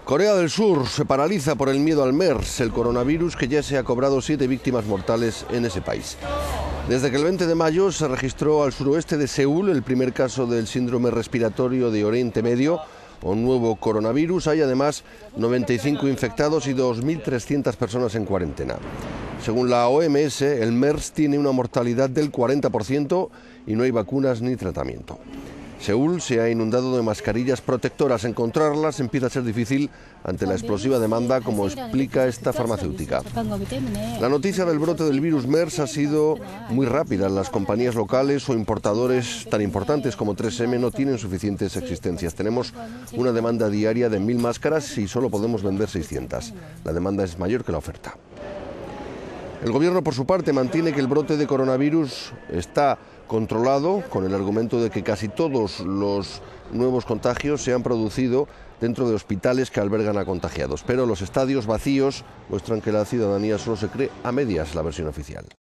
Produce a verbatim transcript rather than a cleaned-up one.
Corea del Sur se paraliza por el miedo al MERS, el coronavirus que ya se ha cobrado siete víctimas mortales en ese país. Desde que el veinte de mayo se registró al suroeste de Seúl el primer caso del síndrome respiratorio de Oriente Medio, un nuevo coronavirus, hay además noventa y cinco infectados y dos mil trescientas personas en cuarentena. Según la O M S, el MERS tiene una mortalidad del cuarenta por ciento y no hay vacunas ni tratamiento. Seúl se ha inundado de mascarillas protectoras. Encontrarlas empieza a ser difícil ante la explosiva demanda, como explica esta farmacéutica. La noticia del brote del virus MERS ha sido muy rápida. Las compañías locales o importadores tan importantes como tres eme no tienen suficientes existencias. Tenemos una demanda diaria de mil máscaras y solo podemos vender seiscientas. La demanda es mayor que la oferta. El gobierno, por su parte, mantiene que el brote de coronavirus está controlado, con el argumento de que casi todos los nuevos contagios se han producido dentro de hospitales que albergan a contagiados. Pero los estadios vacíos muestran que la ciudadanía solo se cree a medias la versión oficial.